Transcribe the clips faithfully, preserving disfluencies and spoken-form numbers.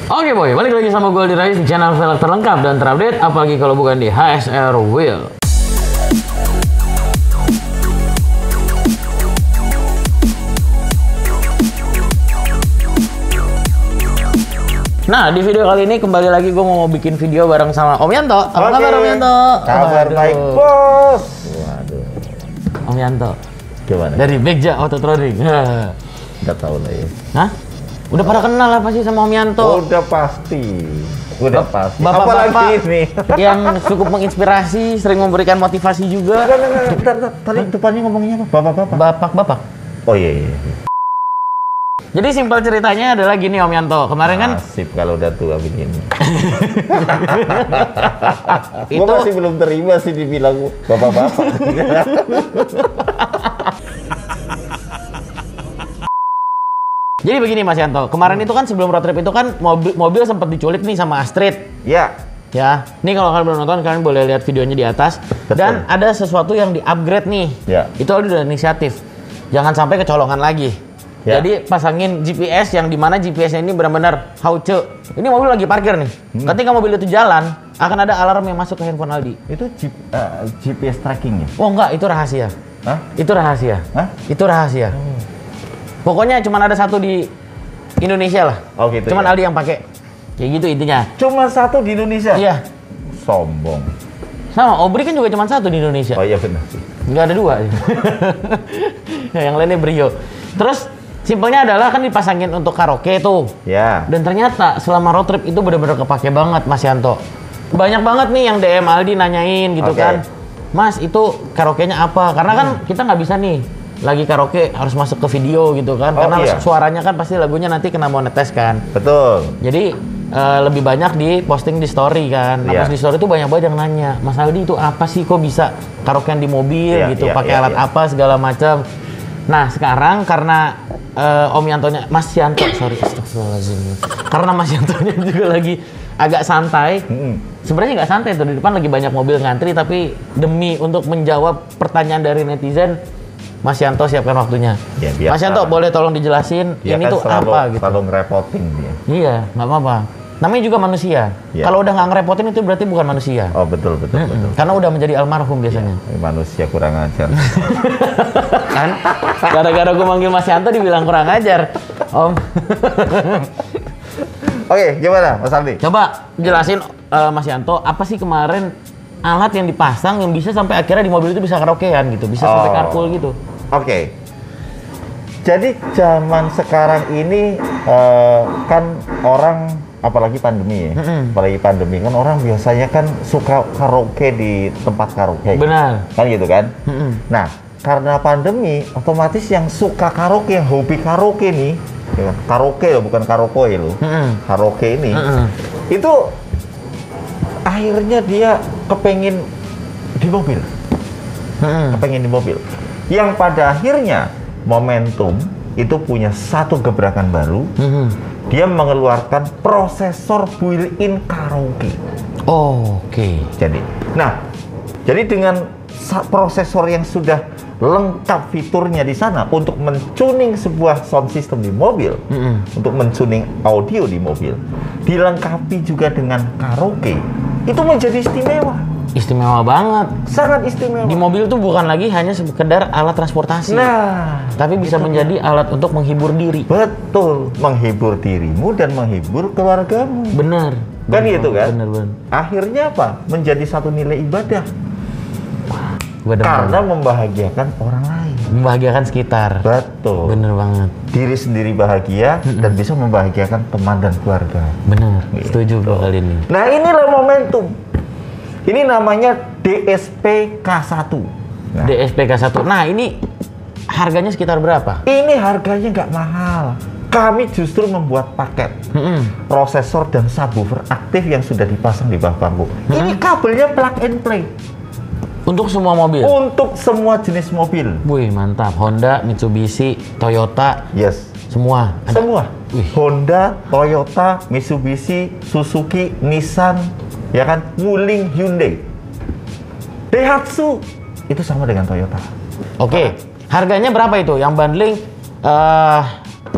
Oke boy, balik lagi sama gue di Rais di channel velg terlengkap dan terupdate, apalagi kalau bukan di H S R Wheel. Nah, di video kali ini kembali lagi gue mau bikin video bareng sama Om Yanto. Apa kabar Om Yanto? Kabar baik bos. Waduh. Om Yanto. Gimana? Dari Begja Autotronic. Nggak tahu lah ya. Hah? Udah pada kenal apa sih sama Om Yanto? Udah pasti. Udah Bap pasti. Bapak-bapak Apalagi ini yang cukup menginspirasi, sering memberikan motivasi juga. Enggak, enggak, enggak. Bentar, bentar. Tadi depannya ngomongnya apa? Bapak-bapak. Bapak-bapak. Oh iya, iya. Jadi simpel ceritanya adalah gini Om Yanto. Kemarin kan Asip kalau udah tua begini. itu Gua masih belum terima sih dibilang bapak-bapak. Jadi begini Mas Yanto, kemarin itu kan sebelum road trip itu kan mobil, mobil sempat diculik nih sama Astrid. Ya. Ya, ini kalau kalian belum nonton kalian boleh lihat videonya di atas. Betul. Dan ada sesuatu yang di-upgrade nih. Ya. Itu udah inisiatif. Jangan sampai kecolongan lagi. Ya. Jadi pasangin G P S yang dimana G P S-nya ini benar-benar hauce. Ini mobil lagi parkir nih. Hmm. Ketika mobil itu jalan, akan ada alarm yang masuk ke handphone Aldi. Itu G, uh, G P S tracking ya? Oh enggak, itu rahasia. Hah? Itu rahasia. Hah? Itu rahasia. Hmm. Pokoknya cuma ada satu di Indonesia lah. Oh gitu. Cuman ya? Aldi yang pakai. Kayak gitu intinya. Cuma satu di Indonesia? Iya. Sombong. Sama, Obri kan juga cuma satu di Indonesia. Oh iya benar. Nggak ada dua. Ya, yang lainnya Brio. Terus simpelnya adalah kan dipasangin untuk karaoke tuh. Ya. Dan ternyata selama road trip itu benar-benar kepake banget Mas Yanto. Banyak banget nih yang D M Aldi nanyain gitu Okay. kan. Mas itu karaoke-nya apa? Karena kan hmm. kita nggak bisa nih lagi karaoke harus masuk ke video gitu kan. Oh, Karena iya. suaranya kan pasti lagunya nanti kena monetes kan. Betul. Jadi uh, lebih banyak di posting di story kan. Nah, Iya. pas di story itu banyak banget yang nanya, Mas Aldi itu apa sih kok bisa karaokean di mobil Iya, gitu, iya, pakai iya, alat iya. apa segala macam. Nah, sekarang karena uh, Om Yantonya, Mas Yanto, sorry, astagfirullahaladzim. Karena Mas Yantonya juga lagi agak santai. Mm-hmm. Sebenarnya nggak santai tuh, di depan lagi banyak mobil ngantri, tapi demi untuk menjawab pertanyaan dari netizen, Mas Yanto siapkan waktunya. Ya, biasa. Mas Yanto boleh tolong dijelasin Dia ini kan tuh selalu, apa gitu. Selalu ngerepotin dia. Iya, nggak apa-apa. Namanya juga manusia. Ya. Kalau udah nggak ngerepotin itu berarti bukan manusia. Oh betul betul Mm-mm. betul. Karena udah menjadi almarhum biasanya. Ya, manusia kurang ajar. Kan? Gara-gara gue manggil Mas Yanto dibilang kurang ajar, Om. Oke, gimana Mas Aldi? Coba jelasin uh, Mas Yanto, apa sih kemarin alat yang dipasang yang bisa sampai akhirnya di mobil itu bisa karaokean gitu, bisa sampai Oh. carpool gitu. Oke. Jadi zaman sekarang ini uh, kan orang apalagi pandemi ya, Mm-mm. apalagi pandemi kan orang biasanya kan suka karaoke di tempat karaoke. Benar. Kan gitu kan? Mm-mm. Nah, karena pandemi, otomatis yang suka karaoke, yang hobi karaoke nih, ya, karaoke loh, bukan karaoke loh, Mm-mm. karaoke ini, Mm-mm. itu akhirnya dia kepengen di mobil, Mm-mm. kepengen di mobil, yang pada akhirnya momentum itu punya satu gebrakan baru. Mm-mm. Dia mengeluarkan prosesor built-in karaoke. Oh, oke. Okay. Jadi, nah, jadi dengan prosesor yang sudah lengkap fiturnya di sana untuk mentuning sebuah sound system di mobil, Mm-mm. untuk mentuning audio di mobil, dilengkapi juga dengan karaoke, itu menjadi istimewa. Istimewa banget. Sangat istimewa. Di mobil tuh bukan lagi hanya sekedar alat transportasi. Nah, tapi bisa menjadi alat untuk menghibur diri. betul, menghibur dirimu dan menghibur keluargamu. Bener. Kan Bener, gitu kan? Bener, bener. Akhirnya apa? Menjadi satu nilai ibadah. Bener Karena banget. membahagiakan orang lain. Membahagiakan sekitar. Betul. Bener banget. Diri sendiri bahagia dan bisa membahagiakan teman dan keluarga. Bener. Gitu. Setuju gue kali ini. Nah, inilah momentum. Ini namanya D S P K satu. Nah, D S P K satu. Nah, ini harganya sekitar berapa? ini harganya nggak mahal. Kami justru membuat paket Mm-mm. prosesor dan subwoofer aktif yang sudah dipasang di bawah bangku. Ini kabelnya plug and play Untuk semua mobil? untuk semua jenis mobil. Wih, mantap. Honda, Mitsubishi, Toyota, Yes. semua. Ada. Semua. Wih. Honda, Toyota, Mitsubishi, Suzuki, Nissan, ya kan, Wuling, Hyundai, Daihatsu, itu sama dengan Toyota. Oke. Harganya berapa itu? Yang bundling eh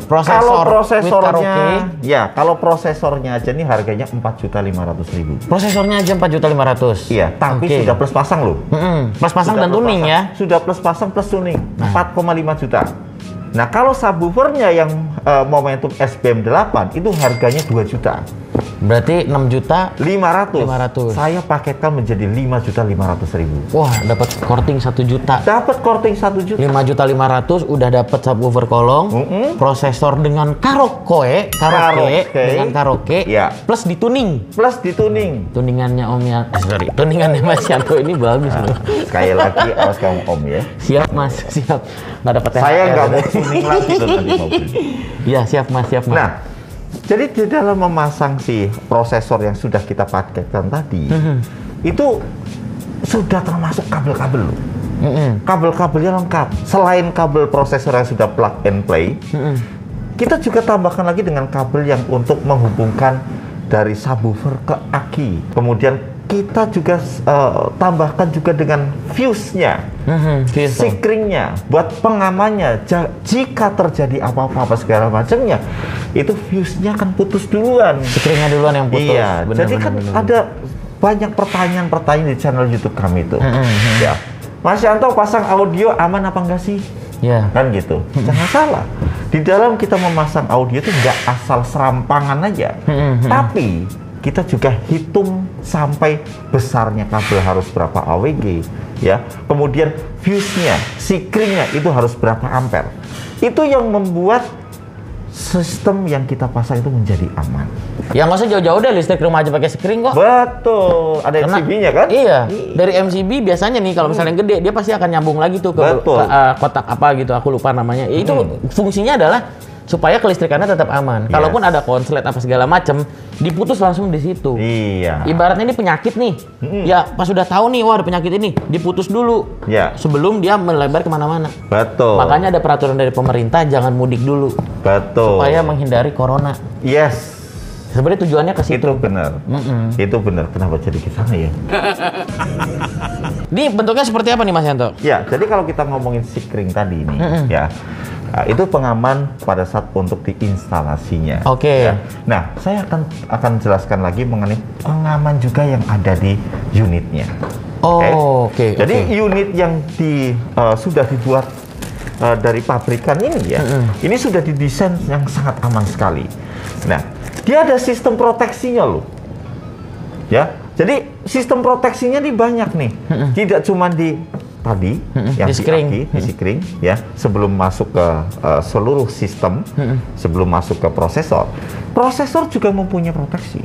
Prosesor kalau with prosesornya, karaoke. ya kalau prosesornya aja nih harganya empat juta lima ratus ribu. Prosesornya aja empat juta lima ratus. Iya, tapi Oke. sudah plus pasang loh. Mm-mm. Plus pasang Sudah dan plus tuning pasang. ya. Sudah plus pasang plus tuning, Nah. empat koma lima juta. Nah, kalau subwoofernya yang uh, Momentum S B M delapan itu harganya dua juta. Berarti enam juta lima ratus. lima ratus. Saya paketkan menjadi lima juta lima ratus ribu. Wah, dapat korting satu juta. Dapat korting satu juta. lima juta lima ratus udah dapat subwoofer kolong, Mm-mm. prosesor dengan karaoke, karaoke Karaoke. dengan karaoke, Ya. plus dituning. Plus dituning. Tuningannya Om ya, eh, sorry, tuningannya Mas Yanto ini bagus loh. Sekali lagi awas kamu Om ya. Siap Mas, siap. Nggak dapat T H R. Saya nggak mau tuning lagi tuh nanti mobil. Iya, siap Mas, siap Mas. Nah, jadi di dalam memasang si prosesor yang sudah kita paketkan tadi, itu sudah termasuk kabel-kabel loh. Mm-mm. Kabel-kabelnya lengkap. Selain kabel prosesor yang sudah plug and play, Mm-mm. kita juga tambahkan lagi dengan kabel yang untuk menghubungkan dari subwoofer ke aki. Kemudian kita juga uh, tambahkan juga dengan fuse-nya, Mhm, fuse. sikringnya, buat pengamannya. Ja- jika terjadi apa-apa apa segala macamnya, itu fuse-nya akan putus duluan. Sikringnya duluan yang putus. Iya, Bener, jadi bener, kan bener, ada banyak pertanyaan-pertanyaan di channel YouTube kami itu. Mhm. Ya, Mas Yanto pasang audio aman apa enggak sih? Ya. Kan gitu. Jangan salah. Di dalam kita memasang audio itu nggak asal serampangan aja, Mhm. tapi kita juga hitung sampai besarnya kabel harus berapa A W G, ya. Kemudian fuse-nya, sikringnya itu harus berapa ampere. Itu yang membuat sistem yang kita pasang itu menjadi aman. Ya nggak usah jauh-jauh deh, listrik rumah aja pakai sikring kok. Betul. Ada M C B-nya kan? Iya, dari M C B biasanya nih kalau misalnya yang gede dia pasti akan nyambung lagi tuh ke, Betul. ke, uh, kotak apa gitu, aku lupa namanya. Ya, itu fungsinya adalah supaya kelistrikannya tetap aman. Yes. Kalaupun ada konslet apa segala macam, diputus langsung di situ. Iya. Ibaratnya ini penyakit nih, Mm-mm. ya pas sudah tahu nih, wah ada penyakit ini, diputus dulu Ya. sebelum dia melebar kemana-mana. Betul. Makanya ada peraturan dari pemerintah jangan mudik dulu Betul. supaya menghindari corona. Yes. Sebenarnya tujuannya ke situ. Itu benar. Mm-mm. Itu benar. Kenapa jadi ke sana ya? Ini bentuknya seperti apa nih Mas Yanto? Ya, jadi kalau kita ngomongin sikring tadi ini, Mm-mm. ya, nah, itu pengaman pada saat untuk diinstalasinya. Oke. Ya. Nah, saya akan akan jelaskan lagi mengenai pengaman juga yang ada di unitnya. Oh, oke. Jadi oke. unit yang di uh, sudah dibuat uh, dari pabrikan ini ya, Mm-mm. ini sudah didesain yang sangat aman sekali. Nah, dia ada sistem proteksinya loh. Ya, jadi sistem proteksinya ini banyak nih. Mm-mm. Tidak cuma di tadi Mm-mm. yang Di di sikring. aki, di sikring ya, sebelum masuk ke uh, seluruh sistem, Mm-mm. sebelum masuk ke prosesor. Prosesor juga mempunyai proteksi.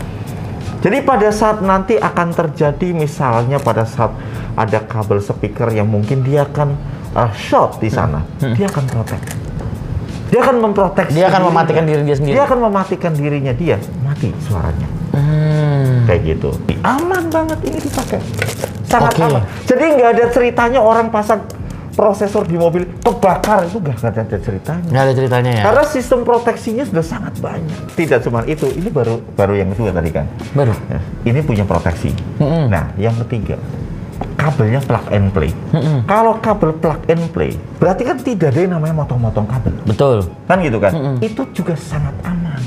Jadi pada saat nanti akan terjadi misalnya pada saat ada kabel speaker yang mungkin dia akan uh, short di sana, dia akan protect. Dia akan memproteksi. Dia akan dirinya. mematikan diri dia sendiri. Dia akan mematikan dirinya dia, mati suaranya. Hmm. Kayak gitu. Aman banget ini dipakai. Sangat Oke. aman. Jadi nggak ada ceritanya orang pasang prosesor di mobil kebakar, itu nggak ada ceritanya. Nggak ada ceritanya ya? Karena sistem proteksinya sudah sangat banyak. Tidak cuma itu, ini baru baru yang kedua tadi kan. Baru. Ya, ini punya proteksi. Mm-mm. Nah, yang ketiga, kabelnya plug and play. Mm-mm. Kalau kabel plug and play, berarti kan tidak ada yang namanya motong-motong kabel. Betul. Kan gitu kan? Mm-mm. Itu juga sangat aman.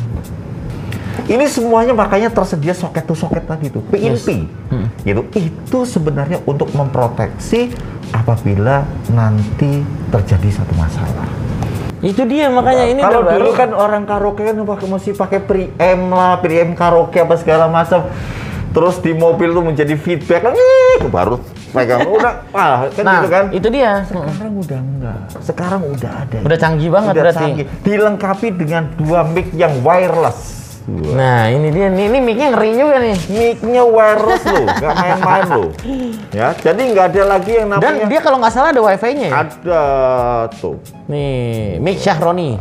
Ini semuanya makanya tersedia soket to soket tadi tuh, P N P. Yes. Mm. Gitu. Itu sebenarnya untuk memproteksi apabila nanti terjadi satu masalah. Itu dia makanya ini Kalau udah dulu baru. kan orang karaoke kan pakai mesti pakai preamp lah, preamp karaoke apa segala macam. Terus di mobil tuh menjadi feedback, ih, baru pegang udah, ah, kan Nah, gitu kan. itu dia. Sekarang udah enggak. Sekarang udah ada. Udah canggih banget Udah berarti. canggih. Dilengkapi dengan dua mic yang wireless. Wah. Nah, ini dia nih. Ini mic-nya ngeri juga nih. Mic-nya wireless loh, nggak main-main loh. Ya, jadi nggak ada lagi yang Dan namanya. dia kalau nggak salah ada wifi-nya ya? Ada tuh. Nih, mic Syahroni.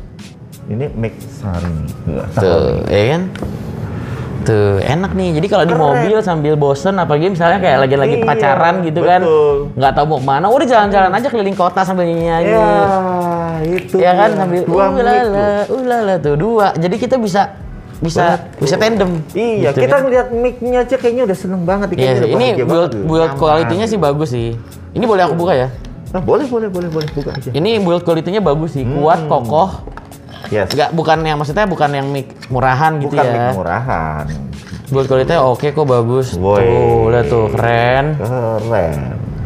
Ini mic Sari. Tuh, ya kan? Tuh, enak nih. Jadi kalau di Keren. mobil sambil bosen, apalagi misalnya kayak lagi-lagi Iya, pacaran gitu kan, betul. nggak tahu mau kemana, udah jalan-jalan aja keliling kota sambil nyanyi-nyanyi. Ya, itu. Ya kan dia. sambil dua mic ulala, tuh. ulala tuh dua. Jadi kita bisa bisa Betul. bisa tandem. Iya, gitu kita kan. ngeliat mic-nya aja kayaknya udah seneng banget. Iya, Kayaknya udah ini bahagia build banget. build Nyaman. quality-nya sih bagus sih. Ini boleh aku buka ya? Nah, boleh, boleh, boleh, boleh buka aja. Ini build quality-nya bagus sih, kuat, Hmm. kokoh. Yes. Nggak, bukan yang maksudnya bukan yang mic murahan gitu Bukan ya. mic murahan. Buat kualitasnya oke kok, bagus. Woy. Tuh, lihat tuh, keren. Keren.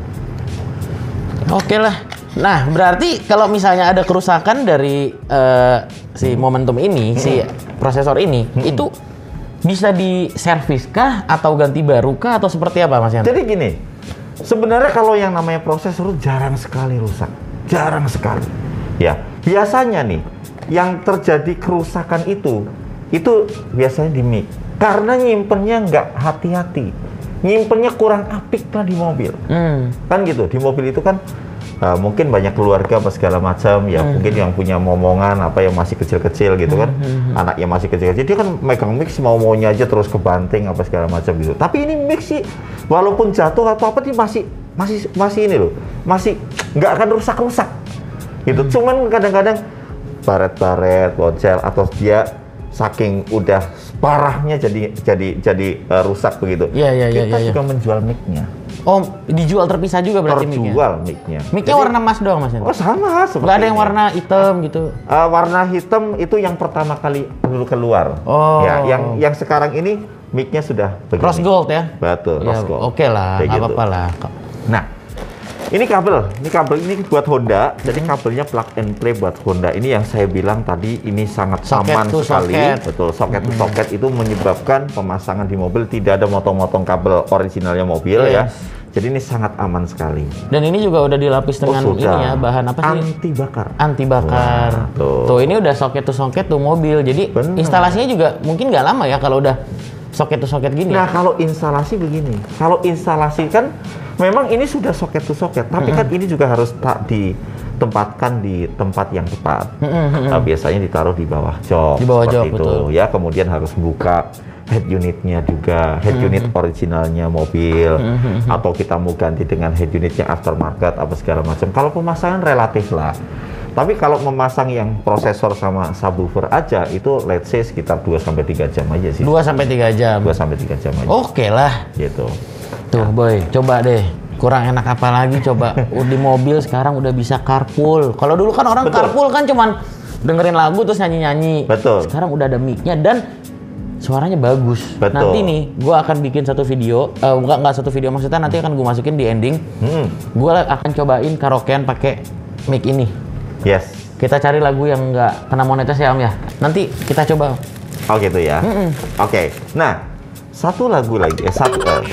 Oke lah. Nah, berarti kalau misalnya ada kerusakan dari uh, si momentum ini, si prosesor ini, itu bisa diservis kah atau ganti baru kah atau seperti apa, Mas Yanto? Jadi gini, sebenarnya kalau yang namanya prosesor jarang sekali rusak, jarang sekali. Ya, biasanya nih yang terjadi kerusakan itu, itu biasanya di mic. Karena nyimpennya nggak hati-hati, nyimpennya kurang apik lah di mobil. Hmm. Kan gitu, di mobil itu kan uh, mungkin banyak keluarga apa segala macam, ya hmm. mungkin yang punya momongan apa yang masih kecil-kecil gitu kan, hmm. anak yang masih kecil-kecil dia kan megang mic mau maunya aja terus kebanting apa segala macam gitu. Tapi ini mic sih walaupun jatuh atau apa dia masih masih masih ini loh, masih nggak akan rusak-rusak gitu. Hmm. Cuman kadang-kadang baret-baret, bocel atau dia saking udah parahnya jadi jadi jadi uh, rusak begitu. Iya iya iya. Kita ya, juga ya. menjual mic-nya. Oh, dijual terpisah juga berarti mic-nya? Terjual mic-nya. Mic-nya warna emas doang, Mas? Oh, sama seperti nggak ada yang ini. warna hitam gitu? Uh, warna hitam itu yang pertama kali dulu keluar. Oh. Ya, yang yang sekarang ini mic-nya sudah begini. Rose gold ya? Betul, ya, rose gold. Oke okay lah, nggak gitu. apa-apa lah. Nah, ini kabel, ini kabel ini buat Honda. Jadi kabelnya plug and play buat Honda. Ini yang saya bilang tadi ini sangat socket aman sekali. Socket. Betul, soket to hmm. soket itu menyebabkan pemasangan di mobil tidak ada motong-motong kabel originalnya mobil yes. ya. Jadi ini sangat aman sekali. Dan ini juga udah dilapis dengan oh, ini ya, bahan apa sih? Anti bakar. Anti bakar. Wah, tuh. tuh ini udah soket to soket tuh mobil. Jadi bener. Instalasinya juga mungkin nggak lama ya kalau udah soket to soket gini. Nah, kalau instalasi begini. Kalau instalasi kan memang ini sudah soket to soket, tapi mm-hmm. kan ini juga harus tak ditempatkan di tempat yang tepat. Mm-hmm. Nah, biasanya ditaruh di bawah jok. Di bawah jok, itu. betul. Ya, kemudian harus buka head unitnya juga, head mm-hmm. unit originalnya mobil, mm-hmm. atau kita mau ganti dengan head unitnya aftermarket apa segala macam. Kalau pemasangan relatif lah. Tapi kalau memasang yang prosesor sama subwoofer aja itu let's say sekitar dua sampai tiga jam aja sih. dua sampai tiga jam. dua sampai tiga jam aja. Oke lah. Gitu. Tuh, Boy, coba deh. Kurang enak apa lagi coba. Di mobil sekarang udah bisa carpool. Kalau dulu kan orang Betul. carpool kan cuman dengerin lagu terus nyanyi-nyanyi. Betul. Sekarang udah ada mic-nya dan suaranya bagus. Betul. Nanti nih, gue akan bikin satu video, uh, enggak enggak satu video maksudnya nanti akan gue masukin di ending. Hmm. Gue akan cobain karaokean pakai mic ini. Yes. Kita cari lagu yang nggak kena monetisasi ya Om ya. Nanti kita coba. Oh gitu ya. Mm-mm. Oke. Okay. Nah, satu lagu lagi. Eh, satu. Eh.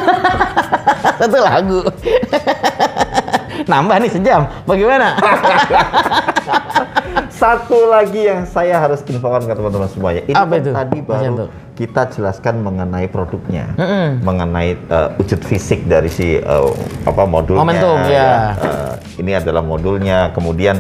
Satu lagu. Nambah nih sejam. Bagaimana? Satu lagi yang saya harus infokan ke teman-teman semuanya. Ini Apa kan itu? tadi baru kita jelaskan mengenai produknya, mm-mm. mengenai uh, wujud fisik dari si uh, apa modulnya. Momentum ya. ya. Uh, ini adalah modulnya. Kemudian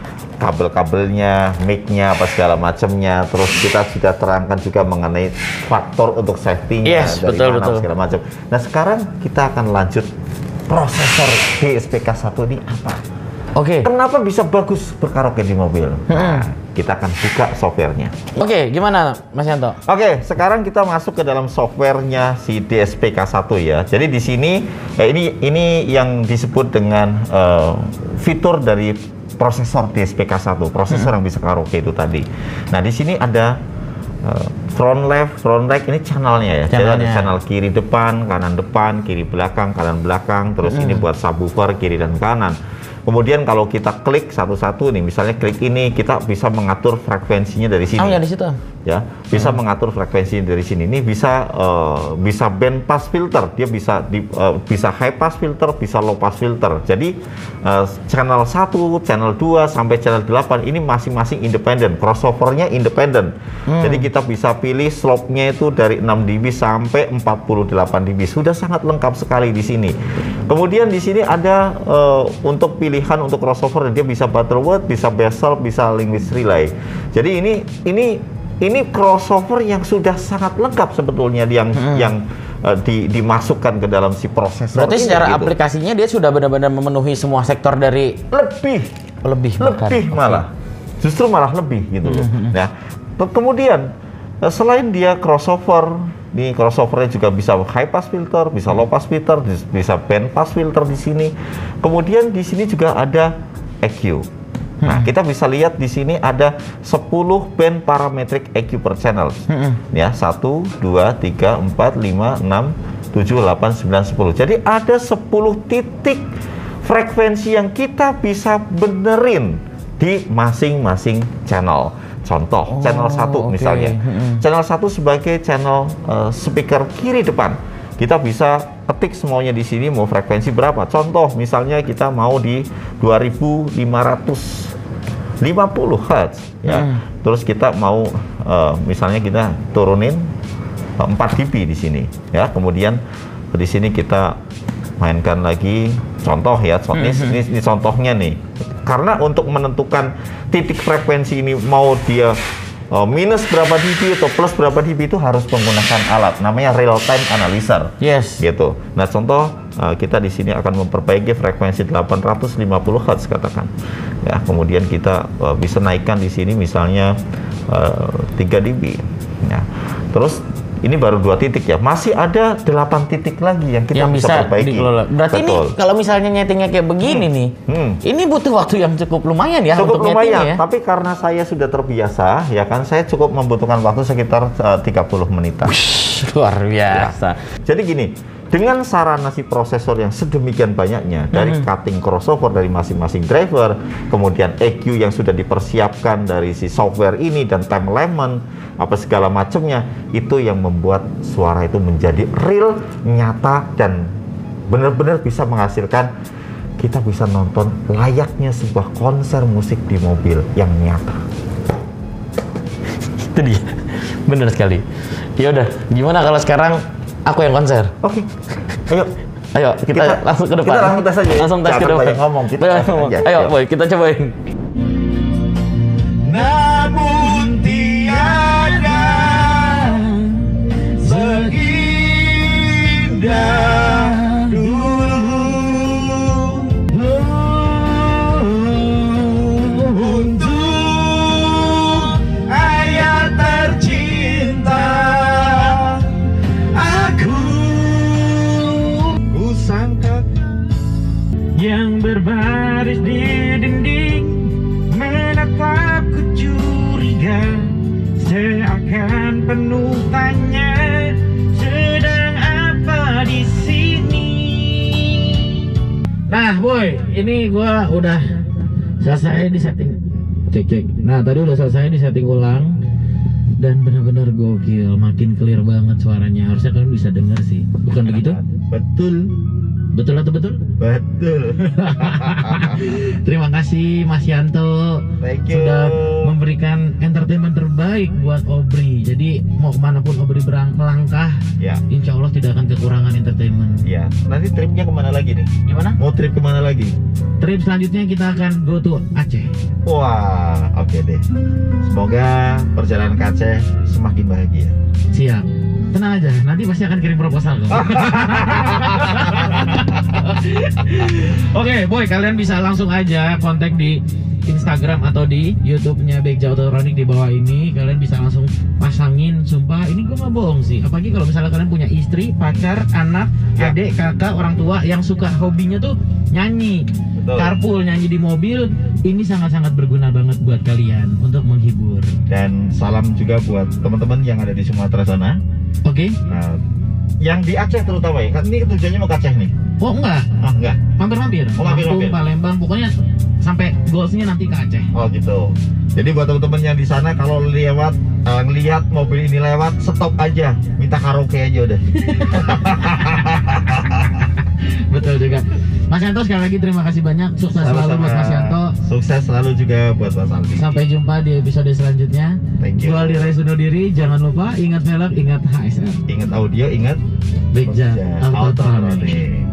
kabel-kabelnya, mic-nya, apa segala macamnya. Terus kita sudah terangkan juga mengenai faktor untuk safety-nya yes, dari betul, mana betul. segala macam. Nah sekarang kita akan lanjut prosesor D S P K satu ini apa? Oke. Okay. Kenapa bisa bagus berkaraoke di mobil? Nah, kita akan buka softwarenya. Oke, okay, gimana Mas Yanto? Oke, okay, sekarang kita masuk ke dalam softwarenya si D S P K satu ya. Jadi di sini eh, ini ini yang disebut dengan uh, fitur dari prosesor D S P K satu, prosesor hmm. yang bisa karaoke itu tadi. Nah, di sini ada uh, front left, front right, ini channelnya ya. Jadi ada channel kiri depan, kanan depan, kiri belakang, kanan belakang. Terus hmm. ini buat subwoofer kiri dan kanan. Kemudian kalau kita klik satu-satu nih, misalnya klik ini, kita bisa mengatur frekuensinya dari sini. Oh ya di situ. Ya, bisa hmm. mengatur frekuensinya dari sini. Ini bisa uh, bisa band pass filter, dia bisa di, uh, bisa high pass filter, bisa low pass filter. Jadi uh, channel satu, channel dua sampai channel delapan ini masing-masing independen, crossovernya independen. Hmm. Jadi kita bisa pilih slope-nya itu dari enam D B sampai empat puluh delapan D B. Sudah sangat lengkap sekali di sini. Kemudian di sini ada uh, untuk pilihan untuk crossover, dia bisa Butterworth, bisa Bezel, bisa Linguist Relay. Jadi ini ini ini crossover yang sudah sangat lengkap sebetulnya yang hmm. yang uh, di, dimasukkan ke dalam si prosesor. Berarti ini, secara gitu. aplikasinya dia sudah benar-benar memenuhi semua sektor dari lebih lebih bahkan. lebih malah okay. justru malah lebih gitu loh. Hmm. Nah, kemudian selain dia crossover, nih crossovernya juga bisa high pass filter, bisa low pass filter, bisa band pass filter di sini. Kemudian di sini juga ada E Q. Nah, kita bisa lihat di sini ada sepuluh band parametric E Q per channel. Hmm. Ya, satu, dua, tiga, empat, lima, enam, tujuh, delapan, sembilan, sepuluh. Jadi ada sepuluh titik frekuensi yang kita bisa benerin di masing-masing channel. Contoh, oh, channel satu okay. misalnya. Hmm. Channel satu sebagai channel uh, speaker kiri depan. Kita bisa ketik semuanya di sini mau frekuensi berapa. Contoh, misalnya kita mau di dua ribu lima ratus lima puluh hertz ya. Hmm. Terus kita mau uh, misalnya kita turunin uh, empat dB di sini ya. Kemudian di sini kita mainkan lagi contoh ya. Contoh, hmm. ini, ini contohnya nih. Karena untuk menentukan titik frekuensi ini mau dia uh, minus berapa dB atau plus berapa dB itu harus menggunakan alat namanya real time analyzer. Yes. Gitu. Nah, contoh uh, kita di sini akan memperbaiki frekuensi delapan ratus lima puluh hertz katakan. Ya, kemudian kita uh, bisa naikkan di sini misalnya uh, tiga dB. Ya. Terus ini baru dua titik ya, masih ada delapan titik lagi yang kita yang bisa, bisa perbaiki. Dikelola. Berarti Betul. Ini kalau misalnya nyetingnya kayak begini hmm. nih, hmm. ini butuh waktu yang cukup lumayan ya cukup untuk lumayan, ya. Tapi karena saya sudah terbiasa, ya kan, saya cukup membutuhkan waktu sekitar uh, tiga puluh menitan. Ush, luar biasa. Ya. Jadi gini, dengan sarana si prosesor yang sedemikian banyaknya, dari hmm. cutting crossover dari masing-masing driver, kemudian E Q yang sudah dipersiapkan dari si software ini dan time element, apa segala macamnya, itu yang membuat suara itu menjadi real, nyata, dan benar-benar bisa menghasilkan kita bisa nonton layaknya sebuah konser musik di mobil yang nyata. Itu dia, benar sekali. Ya udah, gimana kalau sekarang aku yang konser? Oke, okay. Ayo. Ayo, kita, kita langsung ke depan. Kita langsung tes aja. Langsung tes ke depan. Ngomong, kita ngomong. Ayo, Ayo, boy, kita cobain. Namun tiada seindah dulu untuk ayah tercinta aku. Ku sangka yang berbaris di dinding menatapku curiga, seakan penuh tanya, sedang apa di sini? Nah, boy, ini gua udah selesai di setting. Cek cek. Nah, tadi udah selesai di setting ulang dan benar-benar gokil, makin clear banget suaranya. Harusnya kalian bisa dengar sih. Bukan begitu? Betul. Betul atau betul? Betul. Terima kasih Mas Yanto. Thank you. Sudah memberikan entertainment terbaik buat Obri. Jadi mau kemanapun Obri berang melangkah, ya, insya Allah tidak akan kekurangan entertainment. Ya. Nanti tripnya kemana lagi nih? Gimana? Mau trip kemana lagi? Trip selanjutnya kita akan go to Aceh. Wah, oke okay deh. Semoga perjalanan ke Aceh semakin bahagia. Siap. Tenang aja, nanti pasti akan kirim proposal kok. Oke, okay, boy, kalian bisa langsung aja kontak di Instagram atau di YouTube-nya Begja Autotronic di bawah ini. Kalian bisa langsung pasangin, sumpah ini gue gak bohong sih. Apalagi kalau misalnya kalian punya istri, pacar, anak, ya, adik, kakak, orang tua yang suka hobinya tuh nyanyi, betul, carpool, nyanyi di mobil, ini sangat-sangat berguna banget buat kalian untuk menghibur. Dan salam juga buat teman-teman yang ada di Sumatera sana. Oke. Okay. Nah, yang di Aceh terutama ya, kan ini tujuannya mau ke Aceh nih. Oh enggak? Ah, enggak. Mampir-mampir. Oh, mampir-mampir. Palembang, pokoknya sampai goalsnya nanti ke Aceh. Oh gitu. Jadi buat teman-teman yang di sana kalau lewat uh, ngelihat mobil ini lewat, stop aja, minta karaoke aja udah. Betul juga. Mas Yanto, sekali lagi terima kasih banyak. Sukses Sama-sama. selalu buat Mas Yanto. Sukses selalu juga buat Mas Aldi. Sampai jumpa di episode selanjutnya. Thank you. Gua Aldi Rais undur diri. Jangan lupa ingat velg, ingat H S R. Ingat audio, ingat Begja Autotronic.